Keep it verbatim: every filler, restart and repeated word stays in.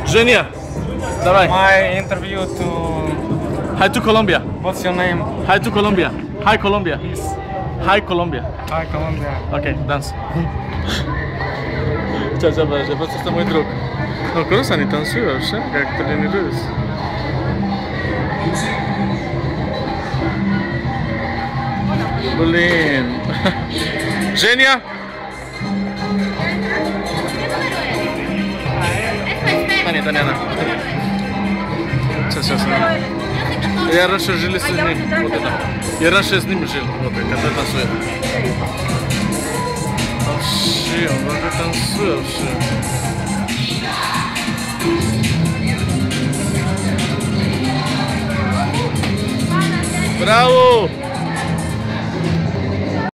Женя, давай. My interview to... Hi to Colombia. What's your name? Hi to Colombia. Hi Colombia. Hi Colombia. Hi, Colombia. Ok, dance. Ча, ча, подожди, просто это мой друг. Ну, круто, они танцуют вообще, как тренируются. Блин. Женя? Таня, Таня, Таня. Сейчас, сейчас. Я раньше жил с ним. Вот это. Я раньше с ним жил. Вот это, когда танцует. Вообще, он как танцует вообще. Браво!